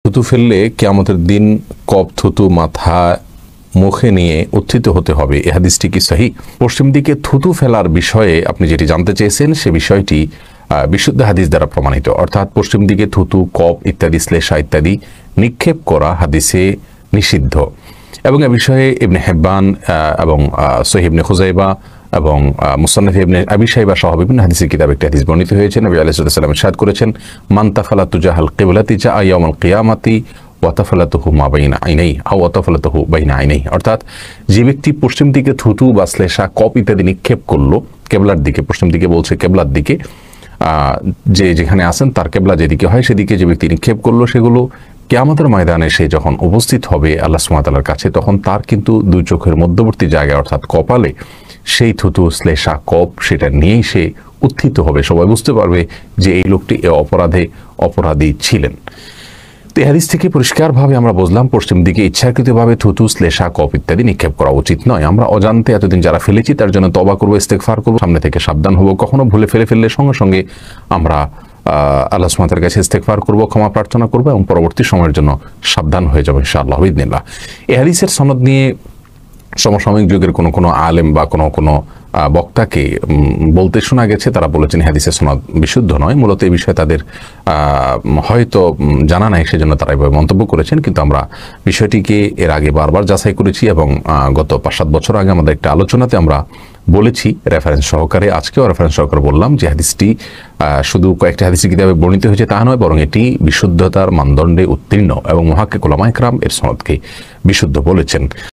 থুতু ফেললে কিয়ামতের দিন কপ থুতু মাথা মুখে নিয়ে উত্থিত হতে হবে, এ হাদিসটি কি সহি? পশ্চিম দিকে থুতু ফেলার বিষয়ে আপনি যেটি জানতে চেয়েছেন সে বিষয়টি বিশুদ্ধ হাদিস দ্বারা প্রমাণিত, অর্থাৎ পশ্চিম দিকে থুতু, কপ ইত্যাদি, শ্লেষা ইত্যাদি নিক্ষেপ করা হাদিসে নিষিদ্ধ। এবং এ বিষয়ে ইবনে হিব্বান এবং সহিহ ইবনে খুজাইবা এবং মুসন্নাফ ইবনে আবি শাইবা সহ বিভিন্ন হাদিসের কিতাবে একটি হাদিস বর্ণিত হয়েছে। নবী আলাইহিস সালাম ইরশাদ করেছেন, মান তাফালা তুজাহাল কিবলাতি জা ইয়াউমাল কিয়ামাতি ওয়া তাফালাতুহু মা বাইনা আইনাইহি আও ওয়া তাফালাতুহু বাইনা আইনাইহি। অর্থাৎ যে ব্যক্তি পশ্চিম দিকে থুতু বা শ্লেষা, কপ ইত্যাদি নিক্ষেপ করলো কেবলার দিকে, পশ্চিম দিকে বলছে কেবলার দিকে, যে যেখানে আছেন তার কেবলা যেদিকে হয় সেদিকে যে ব্যক্তি নিক্ষেপ করলো, সেগুলো কিয়ামতের ময়দানে সে যখন উপস্থিত হবে আল্লাহ সুবহানাহু ওয়া তাআলার কাছে, তখন তার কিন্তু দুই চোখের মধ্যবর্তী জায়গায় অর্থাৎ কপালে সেই থুতু, শ্লেষা, কপ সেটা নিয়েই সে উত্থিত হবে। সবাই বুঝতে পারবে যে এই লোকটি এ অপরাধী ছিলেন। তো এই হাদিস থেকে পরিষ্কারভাবে আমরা বুঝলাম পশ্চিম দিকে ইচ্ছাকৃতভাবে থুতু, শ্লেষা, কপ ইত্যাদি নিক্ষেপ করা উচিত নয়। আমরা অজান্তে এতদিন যারা ফেলেছি তার জন্য তওবা করবো, ইস্তেগফার করবো, সামনে থেকে সাবধান হবো। কখনো ভুলে ফেললে সঙ্গে সঙ্গে আমরা আল্লাহ সুবহানাহু ওয়া তাআলার কাছে ইস্তেগফার করবো, ক্ষমা প্রার্থনা করবো এবং পরবর্তী সময়ের জন্য সাবধান হয়ে যাবো ইনশাআল্লাহ বিইذনিল্লাহ। এই হাদিসের সনদ নিয়ে সমসাময়িক যুগের কোনো আলেম বা কোনো বক্তাকে বলতে শোনা গেছে, তারা বলেছেন হাদিসের সনদ বিশুদ্ধ নয়। মূলত এই বিষয়ে তাদের হয়তো জানা নাই, সেজন্য তারা এভাবে মন্তব্য করেছেন। কিন্তু আমরা বিষয়টিকে এর আগে বারবার যাচাই করেছি এবং গত 5-7 বছর আগে আমাদের একটা আলোচনাতে আমরা বলেছি রেফারেন্স সহকারে, আজকেও রেফারেন্স সহকারে বললাম যে হাদিসটি শুধু কয়েকটি হাদিসের কিতাবে বর্ণিত হয়েছে তা নয়, বরং এটি বিশুদ্ধতার মানদণ্ডে উত্তীর্ণ এবং মুহাক্কিক উলামায়ে কেরাম এর সনদকে বিশুদ্ধ বলেছেন।